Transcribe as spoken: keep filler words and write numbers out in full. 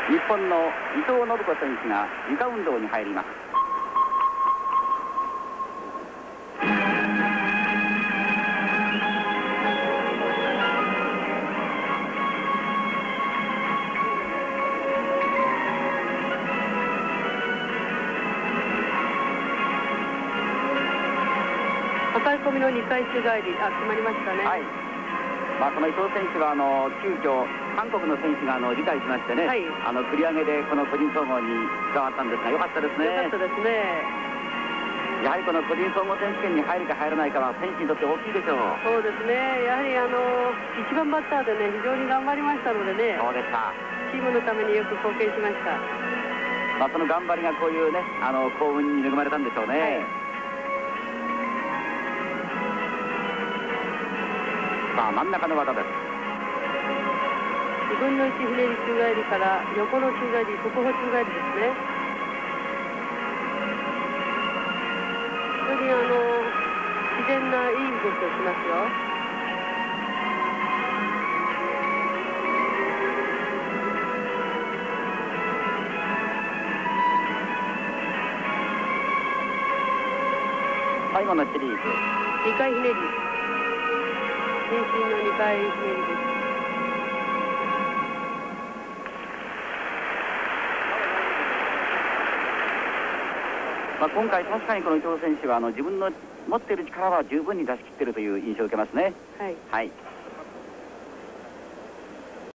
日本の伊藤信子選手が床運動に入ります。 抱え込みのにかい宙返り、あ、決まりましたね。 はい。まあ、この伊藤選手はあの急遽韓国の選手があの理解しましてね、はい、あの繰り上げでこの個人総合に加わったんですが、良かったですね。 良かったですね。 やはりこの個人総合選手権に入るか入らないかは選手にとって大きいでしょう。 そうですね。やはりあの一番バッターでね、非常に頑張りましたのでね。 そうでした。 チームのためによく貢献しました。 まあ、その頑張りがこういうね、あの幸運に恵まれたんでしょうね。はい、さあ真ん中の技です。 にぶんのいちひねり宙返りから横の宙返り、側方宙返りですね。非常にあの自然ないい動きをしますよ。 最後のシリーズにかいひねり、全身のにかいひねりです。 まあ、今回確かにこの伊藤選手はあの自分の持っている力は十分に出し切っているという印象を受けますね。 はい、 はい。